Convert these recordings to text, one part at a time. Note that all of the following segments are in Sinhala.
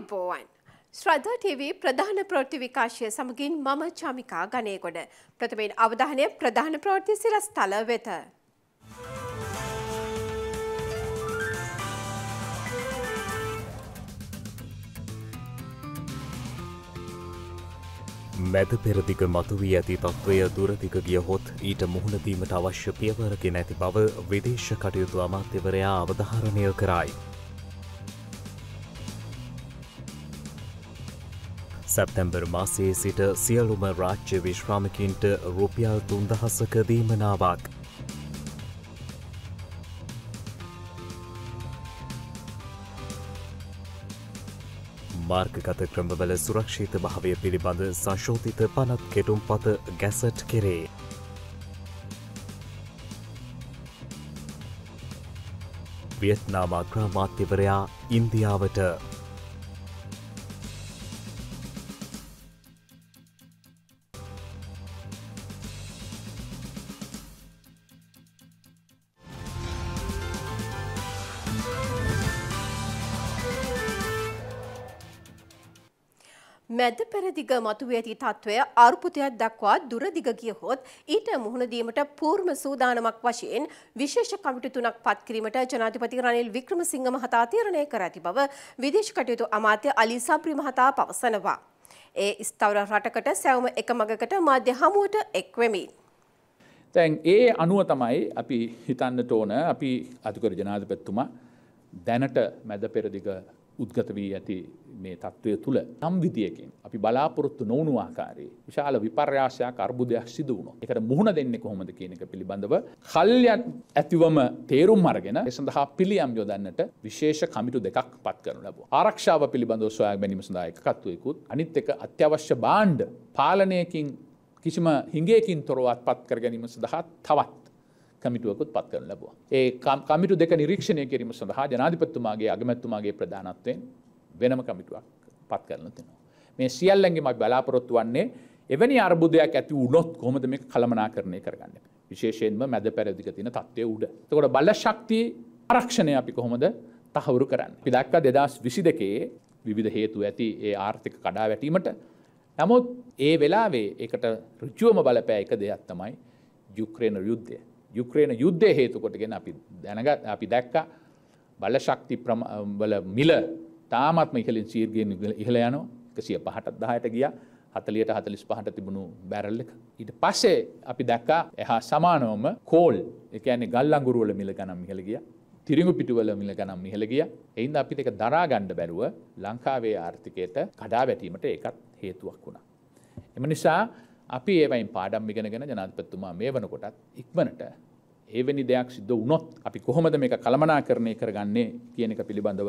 ආයුබෝවන් ශ්‍රද්ධා TV ප්‍රධාන ප්‍රවෘත්ති විකාශය සමගින් මම චමිකා ගණේගොඩ ප්‍රථමයෙන් අවධානය ප්‍රධාන ප්‍රවෘත්ති සිරස්තල වෙත මැද පෙරදිග මතුවී ඇති තත්ත්වය දුරදිග ගියහොත් ඊට මුහුණ දීමට අවශ්‍ය පියවරගෙන ඇති බව විදේශ කටයුතු අමාත්‍යවරයා අවධාරණය කරයි. සැප්තැම්බර් මාසයේ සිට සියලුම රාජ්‍ය විශ්‍රාමිකයින්ට රුපියල් 3000ක දීමනාවක්. මාර්ගගත ක්‍රමවල සුරක්ෂිත භාවය පිළිබඳ සංශෝධිත පනත් කෙටුම්පත ගැසට් කෙරේ. වියට්නාම අග්‍රාමාත්‍යවරයා ඉන්දියාවට මැද පෙරදිග මතුවී ඇති තත්ත්වය අර්බුදයක් දක්වා දුරදිග ගියහොත් ඊට මුහුණ දීමට පූර්ව සූදානමක් වශයෙන් විශේෂ කමිටු 3ක් පත් කිරීමට ජනාධිපති රනිල් වික්‍රමසිංහ මහතා තීරණය කර ඇති බව විදේශ කටයුතු අමාත්‍ය අලි සබ්රි මහතා පවසනවා. ඒ ස්ථාවර රටකට සැවොම එක මගකට මාධ්‍ය හමුවට එක් වෙමින්. දැන් ඒ අනුව තමයි අපි හිතන්නට ඕන අපි අධිකර ජනාධිපතිතුමා දැනට මැද පෙරදිග උද්ගත වී ඇති මේ තත්ත්වය තුළ නම් විදියකින් අපි බලාපොරොත්තු නොවුණු ආකාරයේ විශාල විපර්යාසයක් අර්බුදයක් සිදු වුණා. ඒකට මුහුණ දෙන්නේ කොහොමද කියන එක පිළිබඳව කල්යන් ඇතිවම තේරුම් අරගෙන ඒ සඳහා පිළියම් යොදන්නට විශේෂ කමිටු දෙකක් පත් කරනු ලැබුවා. ආරක්ෂාව පිළිබඳව සොයා ගැනීම සඳහා එකකත්වයකුත් අනිත් එක අත්‍යවශ්‍ය භාණ්ඩ පාලනයකින් කිසිම හිඟයකින් තොරව අත්පත් කර ගැනීම සඳහා තවත් කමිටුවකුත් පත් කරනු ලැබුවා. ඒ කමිටු දෙක නිරීක්ෂණය කිරීම සඳහා ජනාධිපතිතුමාගේ අගමැතිතුමාගේ ප්‍රධානත්වයෙන් වෙනම කමිටුවක් පත් කරලා තිනවා. මේ සියල්ලන්ගේම අපි බලාපොරොත්තු වන්නේ එවැනි අර්බුදයක් ඇති වුණොත් කොහොමද මේක කළමනාකරණය කරගන්නේ. විශේෂයෙන්ම මැද පෙරදිග තියෙන තත්ත්වයේ උඩ. එතකොට බල ශක්තිය ආරක්ෂණය අපි කොහොමද තහවුරු කරන්නේ. අපි දැක්කා 2022 විවිධ හේතු ඇති ඒ ආර්ථික කඩාවැටීමට. නමුත් ඒ වෙලාවේ ඒකට ඍජුවම බලපෑ එක දෙයක් තමයි යුක්‍රේන යුද්ධය. යුක්‍රේන යුද්ධය හේතු කොටගෙන අපි දැක්කා බල ශක්ති වල මිල තාමත්ම ඉහළින් සීර්ගයෙන් ඉහළ යනවා. 105ට 10ට ගියා. 40ට 45ට තිබුණු බැරල් එක. ඊට පස්සේ අපි දැක්කා එහා සමානවම කෝල් ඒ කියන්නේ ගල් අඟුරු වල මිල ගණන් ඉහළ ගියා. තිරිඟු පිටු වල මිල ගණන් ඉහළ ගියා. එයින්ද අපිට ඒක දරා ගන්න බැරුව ලංකාවේ ආර්ථිකයට කඩාවැටීමට ඒකත් හේතුවක් වුණා. එම නිසා අපි ඒවයින් පාඩම් ඉගෙනගෙන ජනාධිපතිතුමා මේ වෙනකොටත් ඉක්මනට එවැනි දෙයක් සිද්ධ වුණොත් අපි කොහොමද මේක කළමනාකරණය කරගන්නේ කියන එක පිළිබඳව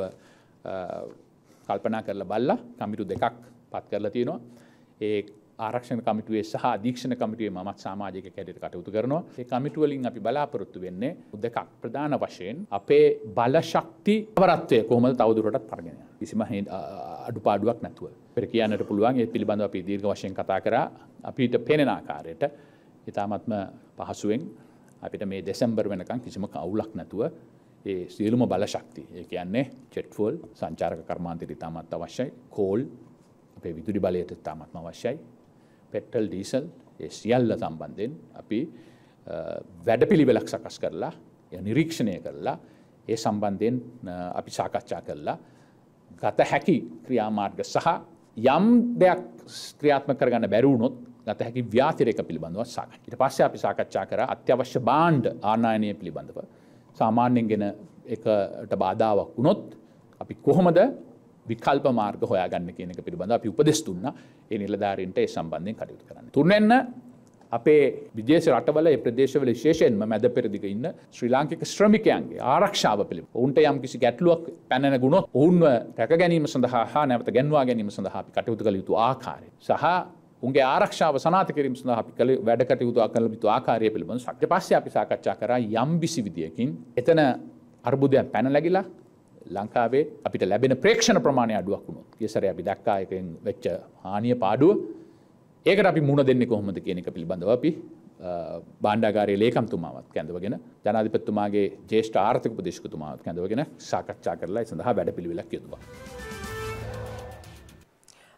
කල්පනා කරලා බලලා කමිටු දෙකක් පත් කරලා තියෙනවා. ඒ ආරක්ෂණ කමිටුවේ සහ අධීක්ෂණ කමිටුවේ මමත් සමාජික කැඩයට කටයුතු කරනවා. ඒ කමිටු වලින් අපි බලාපොරොත්තු වෙන්නේ දෙකක් ප්‍රධාන වශයෙන් අපේ බල ශක්ති අවරත්වය කොහොමද තවදුරටත් අරගෙන යන්නේ. කිසිම අඩුපාඩුවක් නැතුව. පෙර කියන්නට පුළුවන් ඒ පිළිබඳව අපි දීර්ඝ වශයෙන් කතා කරා. අපිට පේන ආකාරයට ඊටාත්ම පහසුවෙන් අපිට මේ දෙසැම්බර් වෙනකන් කිසිම අවුලක් නැතුව ඒ සියලුම බල ශක්තිය ඒ කියන්නේ ජෙට් ෆුවල් සංචාරක කර්මාන්තයට ඉතාමත් අවශ්‍යයි. කෝල් අපේ විදුලි බලයට ඉතාමත්ම අවශ්‍යයි. පෙට්‍රල් ඩීසල් ඒ සියල්ල සම්බන්ධයෙන් අපි වැඩපිළිවෙලක් සකස් කරලා නිරීක්ෂණය කරලා ඒ සම්බන්ධයෙන් අපි සාකච්ඡා කරලා ගත හැකි ක්‍රියාමාර්ග සහ යම් දෙයක් ක්‍රියාත්මක කරගන්න බැරි වුණොත් ගත හැකි ව්‍යාතිරේක පිළිබඳව සාකච්ඡා. ඊට පස්සේ අපි සාකච්ඡා කරා අත්‍යවශ්‍ය භාණ්ඩ ආනයනය පිළිබඳව. සාමාන්‍යයෙන් ගෙන එකට බාධාවක් වුණොත් අපි කොහොමද විකල්ප මාර්ග හොයාගන්න කියන එක පිළිබඳව අපි උපදෙස් දුන්නා. ඒ නිලධාරීන්ට ඒ සම්බන්ධයෙන් කටයුතු කරන්න. තුන්වෙන්න අපේ විදේශ රටවල ඒ ප්‍රදේශවල විශේෂයෙන්ම මැද පෙරදිග ඉන්න ශ්‍රී ලාංකික ශ්‍රමිකයන්ගේ ආරක්ෂාව පිළිබඳව ඔවුන්ට යම් කිසි ගැටලුවක් පැන නැගුණොත් ඔවුන්ව රැක ගැනීම සඳහා හා නැවත ගෙන්වා ගැනීම සඳහා අපි කටයුතු කළ යුතු ආකාරය සහ උන්ගේ ආරක්ෂාව සනාථ කිරීම සඳහා අපි කළ වැඩ කටයුතු කළ යුතු ආකාරය පිළිබඳව ඊට පස්සේ අපි සාකච්ඡා කරා යම් කිසි විදියකින් එතන අර්බුදයක් පැන නැගිලා ලංකාවේ අපිට ලැබෙන ප්‍රේක්ෂණ ප්‍රමාණය අඩුවක් වුණොත් ඊසරේ අපි දැක්කා එකෙන් වෙච්ච හානිය පාඩුව ඒකට අපි මුණ දෙන්නේ කොහොමද කියන එක පිළිබඳව අපි භාණ්ඩාගාරයේ ලේකම්තුමාවත් කැඳවගෙන ජනාධිපතිතුමාගේ ජ්‍යෙෂ්ඨ ආර්ථික උපදේශකතුමාවත් කැඳවගෙන සාකච්ඡා කරලා ඒ සඳහා වැඩපිළිවෙලක් යොදුවා.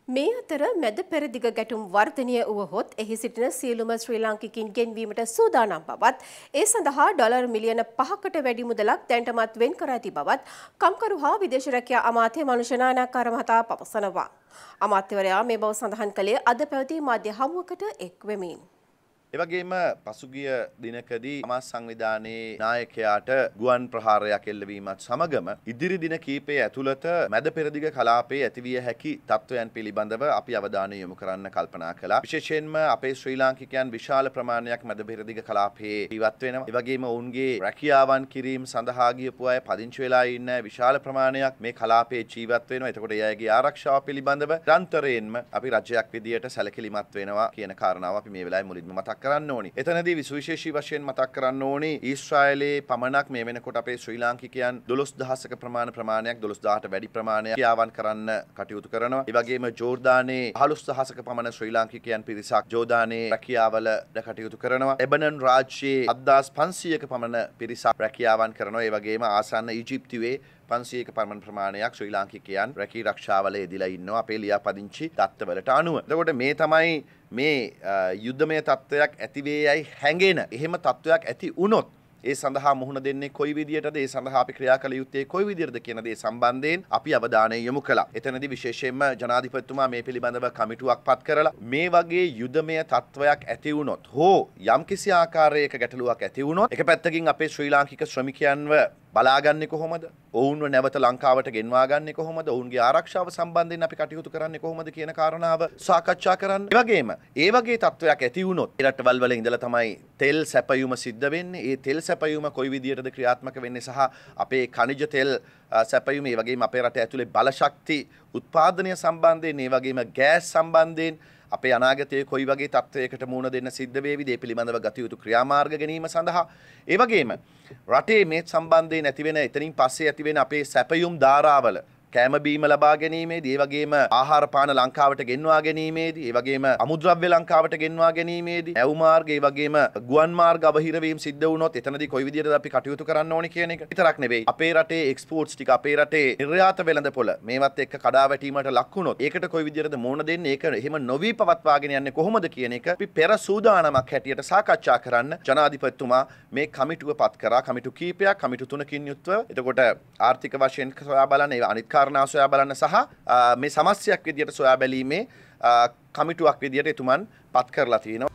මේ අතර මැද පෙරදිග ගැටුම් වර්ධනය වුවහොත් එහි සිටින සියලුම ශ්‍රී ලාංකිකින් ගෙන්වීමට සූදානම් බවත් ඒ සඳහා ඩොලර් මිලියන 5කට වැඩි මුදලක් දැනටමත් වෙන් කර ඇති බවත් කම්කරු හා විදේශ රැකියා අමාත්‍ය මනුෂ්‍ය නානායක්කාර මහතා පවසනවා. අමාත්‍යවරයා මේ බව සඳහන් කළේ අද පැවති මාධ්‍ය හමුවකට එක් වෙමින්. එවැගේම පසුගිය දිනකදී සමාජ සංවිධානයේ නායකයාට ගුවන් ප්‍රහාරයක් එල්ලවීමත් සමගම ඉදිරි දින කීපය ඇතුළත මැද පෙරදිග කලාපයේ ඇතිවිය හැකි තත්ත්වයන් පිළිබඳව අපි අවධානය යොමු කරන්න කල්පනා කළා. විශේෂයෙන්ම අපේ ශ්‍රී ලාංකිකයන් විශාල ප්‍රමාණයක් මැද පෙරදිග කලාපයේ ජීවත් වෙනවා. එවැගේම ඔවුන්ගේ රැකියාවන් කිරීම සඳහා ගියපු අය පදිංචි වෙලා ඉන්න විශාල ප්‍රමාණයක් මේ කලාපයේ ජීවත් වෙනවා. එතකොට ඒ අයගේ ආරක්ෂාව පිළිබඳව නිරන්තරයෙන්ම අපි රජයක් විදියට සැලකිලිමත් වෙනවා කියන කාරණාව අපි මේ වෙලාවේ මුලින්ම මතක් කරන්න ඕනි. එතනදී විශේෂී වශයෙන් මතක් කරන්න ඕනි ඊශ්‍රායලයේ පමණක් මේ වෙනකොට අපේ ශ්‍රී ලාංකිකයන් 12000ක ප්‍රමාණයක් 12000ට වැඩි ප්‍රමාණයක් ක්‍රියාවන් කරන්න කටයුතු කරනවා. ඒ වගේම ජෝර්දානයේ 15000ක පමණ ශ්‍රී ලාංකිකයන් පිරිසක් ජෝර්දානයේ රැකියාවල කටයුතු කරනවා. එබනන් රාජ්‍යයේ 7500ක පමණ පිරිසක් රැකියාවන් කරනවා. ඒ වගේම ආසන්න ඊජිප්තුවේ 500ක පමණ ප්‍රමාණයක් ශ්‍රී ලාංකිකයන් රැකී ආරක්ෂාවල යෙදලා ඉන්නවා අපේ ලියාපදිංචි තත්ත්වවලට අනුව. එතකොට මේ තමයි මේ යුද්ධමය තත්ත්වයක් ඇති වේයයි හැඟෙන එහෙම තත්ත්වයක් ඇති වුණොත් ඒ සඳහා මුහුණ දෙන්නේ කොයි විදියටද ඒ සඳහා අපි ක්‍රියා කළ යුත්තේ කොයි විදියටද කියන දේ සම්බන්ධයෙන් අපි අවධානය යොමු කළා. එතනදී විශේෂයෙන්ම ජනාධිපතිතුමා මේ පිළිබඳව කමිටුවක් පත් කරලා මේ වගේ යුද්ධමය තත්ත්වයක් ඇති වුණොත් හෝ යම්කිසි ආකාරයක ගැටලුවක් ඇති වුණොත් එක පැත්තකින් අපේ ශ්‍රී ලාංකික ශ්‍රමිකයන්ව බලාගන්නේ කොහොමද? ඔවුන්ව නැවත ලංකාවට ගෙන්වා ගන්නේ කොහොමද? ඔවුන්ගේ ආරක්ෂාව සම්බන්ධයෙන් අපි කටයුතු කරන්නේ කොහොමද කියන කාරණාව සාකච්ඡා කරන්න. ඒ වගේම ඒ වගේ තත්ත්වයක් ඇති වුණොත් ඒ රටවල් වල ඉඳලා තමයි තෙල් සැපයුම සිද්ධ වෙන්නේ. ඒ තෙල් සැපයුම කොයි විදියටද ක්‍රියාත්මක වෙන්නේ සහ අපේ ඛනිජ තෙල් සැපයුම ඒ වගේම අපේ රට ඇතුලේ බලශක්ති උත්පාදනය සම්බන්ධයෙන් ඒ වගේම ගෑස් සම්බන්ධයෙන් අපේ අනාගතයේ කොයි වගේ තත්ත්වයකට මුහුණ දෙන්න සිද්ධ වේවිද ඒ පිළිබඳව ගත යුතු ක්‍රියාමාර්ග ගැනීම සඳහා ඒ වගේම රටේ මේ සම්බන්ධයෙන් ඇතිවෙන එතනින් පස්සේ ඇතිවෙන අපේ සැපයුම් ධාරාවල කෑම බීම ලබා ගැනීමේදී ඒ වගේම ආහාර පාන ලංකාවට ගෙන්වා ගැනීමේදී ඒ වගේම අමුද්‍රව්‍ය ලංකාවට ගෙන්වා ගැනීමේදී ඇව් මාර්ග ඒ වගේම ගුවන් මාර්ග අවහිර වීම සිද්ධ වුණොත් එතනදී කොයි විදිහටද අපි කටයුතු කරන්න ඕනි කියන එක විතරක් නෙවෙයි අපේ රටේ එක්ස්පෝර්ට්ස් ටික අපේ රටේ නිර්යාත වෙළඳපොළ මේවත් එක්ක කඩාවැටීමට ලක් වුණොත් ඒකට කොයි විදිහටද මුහුණ දෙන්නේ ඒක එහෙම නොවි පවත්වාගෙන යන්නේ කොහොමද කියන එක අපි පෙර සූදානමක් හැටියට සාකච්ඡා කරන්න ජනාධිපතිතුමා මේ කමිටුව පත් කරා. කමිටු කීපයක් කමිටු 3කින් යුක්තව එතකොට ආර්ථික වශයෙන් සොයා බලන්න ඒ අනිත් කාරණා සොයා බලන්න සහ මේ සමස්තයක් විදියට සොයා බැලීමේ කමිටුවක් විදියට එතුමන් පත් කරලා තියෙනවා.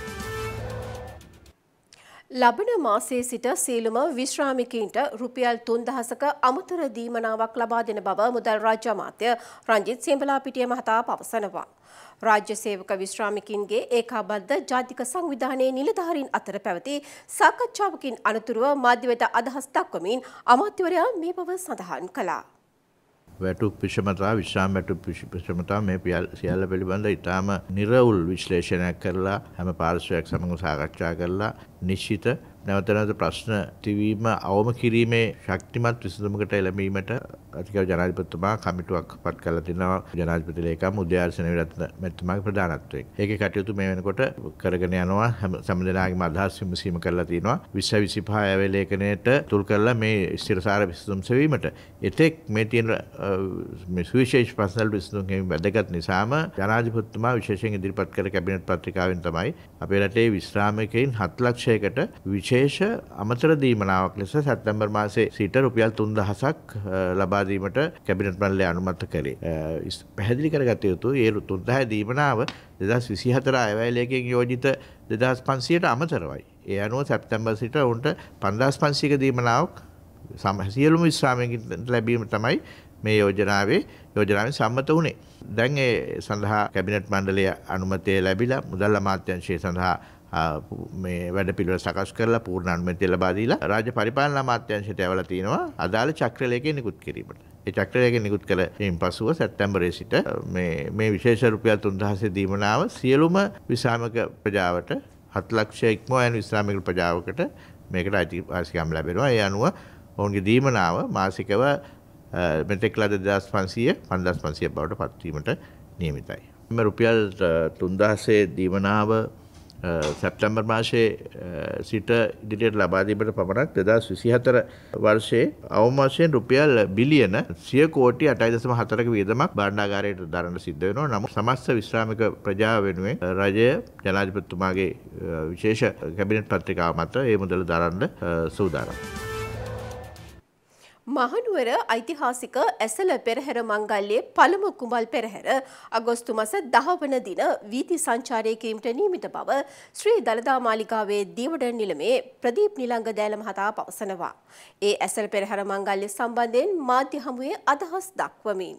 ලබන මාසයේ සිට සියලුම විශ්‍රාමිකයින්ට රුපියල් 3000ක අමතර දීමනාවක් ලබා දෙන බව මුදල් රාජ්‍ය අමාත්‍ය රංජිත් සියඹලාපිටිය මහතා පවසනවා. රාජ්‍ය සේවක විශ්‍රාමිකින්ගේ ඒකාබද්ධ ජාතික සංවිධානයේ නිලධාරීන් අතර පැවති සාකච්ඡාවකින් අනතුරුව මාධ්‍ය වෙත අදහස් දක්වමින් අමාත්‍යවරයා මේ බව සඳහන් කළා. වැටුප් විෂමතා විශ්‍රාම වැටුප් විෂමතා මේ සියල්ල පිළිබඳ ඉතාම නිර්වුල් විශ්ලේෂණයක් කරලා හැම පාර්ශ්වයක් සමග සාකච්ඡා කරලා නිශ්චිත නැවත නැවත ප්‍රශ්න තිවීම අවම කිරීමේ ශක්තිමත් විසඳුමකට එළඹීමට අධිකාරී ජනාධිපතිතුමා කමිටුවක් පත් කරලා තිනවා. ජනාධිපති ලේකම් උදයාර්සන විරත්න මැතිතුමාගේ ප්‍රධානත්වයෙන්. ඒකේ කටයුතු මේ වෙනකොට කරගෙන යනවා. හැම දෙනාගේම අදහස් විමසීම කරලා තිනවා. 2025 ඇවේ ලේඛනයට තුල් කරලා මේ ස්ථිරසාර විසඳුම් සෙවීමට එතෙක් මේ තියෙන මේ සුවිශේෂ ප්‍රශ්න විසඳුම් වැදගත් නිසාම ජනාධිපතිතුමා විශේෂයෙන් ඉදිරිපත් කළ කැබිනට් පත්‍රිකාවෙන් තමයි අපේ රටේ විශ්‍රාමිකයින් 7 ලක්ෂයකට විශේෂ අමතර දීමනාවක් ලෙස සැප්තැම්බර් මාසයේ සිට රුපියල් 3000ක් ලබා දීමට කැබිනට් මණ්ඩලය අනුමත කළේ. පැහැදිලි කරගත යුතුයි ඒ 3000 දීමනාව 2024 අයවැය ලේකයෙන් යෝජිත 2500ට අමතරවයි. ඒ අනුව සැප්තැම්බර් සිට උන්ට 5500ක දීමනාවක් සියලුම විශ්‍රාමිකයින්ට ලැබීම තමයි මේ යෝජනාවෙන් සම්මත වුණේ. දැන් ඒ සඳහා කැබිනට් මණ්ඩලය අනුමැතිය ලැබිලා මුදල් අමාත්‍යාංශය සඳහා මේ වැඩ පිළිවෙල සකස් කරලා පූර්ණ අනුමැතිය ලබා දීලා රාජ්‍ය පරිපාලන අමාත්‍යාංශයට ඇවලා තිනවා අදාළ චක්‍රලේඛය නිකුත් කිරීමට. ඒ චක්‍රලේඛය නිකුත් කළින් පසුව සැප්තැම්බරයේ සිට මේ විශේෂ රුපියල් 3000 දීමනාව සියලුම විශ්‍රාමික ප්‍රජාවට 7 ලක්ෂ ඉක්මවා යන විශ්‍රාමික ප්‍රජාවකට මේකට අයිතිවාසිකම් ලැබෙනවා. ඒ අනුව ඔවුන්ගේ දීමනාව මාසිකව මෙතෙක් ලද 5500 බවට පත්වීමට නියමිතයි. රුපියල් 3000 දීමනාව සැප්තැම්බර් මාසයේ සිට ඉදිරියට ලබා දීමට පමණක් 2024 වර්ෂයේ අවම වශයෙන් රුපියල් බිලියන 100 කෝටි 8.4ක වියදමක් භාණ්ඩාගාරයට දරන්න සිද්ධ වෙනවා. නමුත් සමස්ත විශ්‍රාමික ප්‍රජාව වෙනුවෙන් රජය ජනාධිපතිතුමාගේ විශේෂ කැබිනට් පත්‍රිකාව මත ඒ මුදල දරන්න සූදානම්. මහනුවර ඓතිහාසික ඇසළ පෙරහැර මංගල්‍යයේ පළමු කුඹල් පෙරහැර අගෝස්තු මාස 10 වන දින වීථි සංචාරය කිරීමට නියමිත බව ශ්‍රී දළදා මාලිගාවේ දීවඩ නිලමේ ප්‍රදීප් නිලංග දෑල මහතා පවසනවා. ඒ ඇසළ පෙරහැර මංගල්‍ය සම්බන්ධයෙන් මාධ්‍ය හමුවේ අදහස් දක්වමින්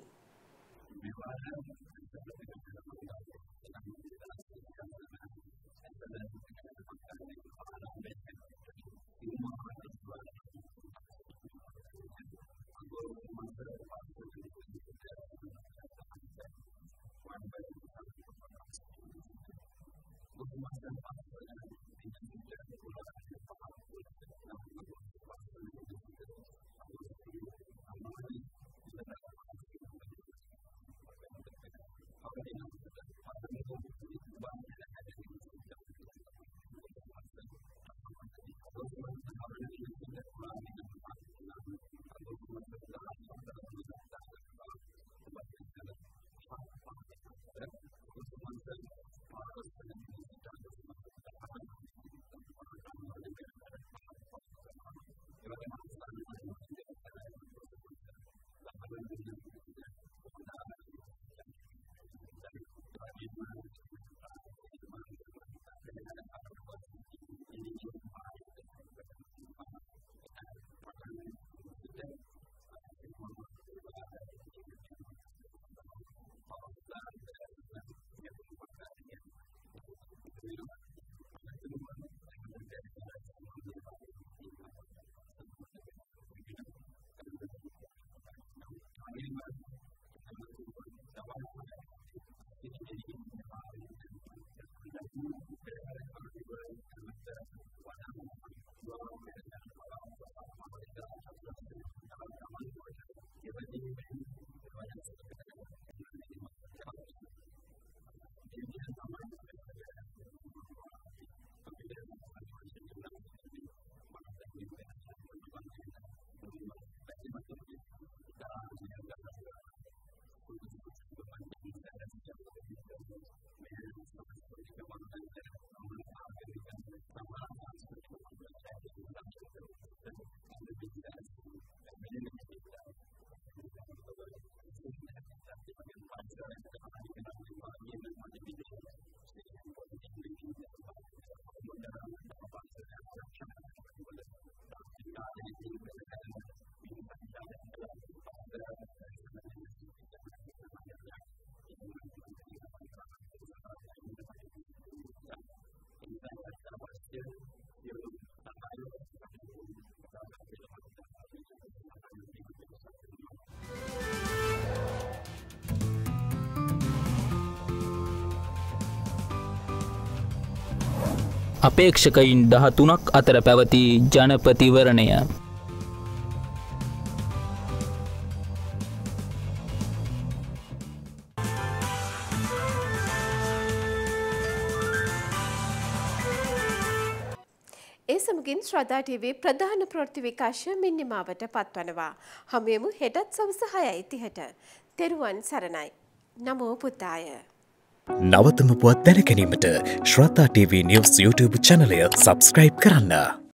අපේක්ෂකයින් 13ක් අතර පැවති ජනපතිවරණය. ඒ සමගින් ශ්‍රද්ධා ටීවී ප්‍රධාන ප්‍රවෘත්ති විකාශය මිනිමාවට පත්වනවා. හමුවෙමු හෙටත් සවස 6:30ට. තෙරුවන් සරණයි. නමෝ පුතාය. නවතම පුවත් දැන ගැනීමට ශ්‍රද්ධා TV News YouTube channelය subscribe කරන්න.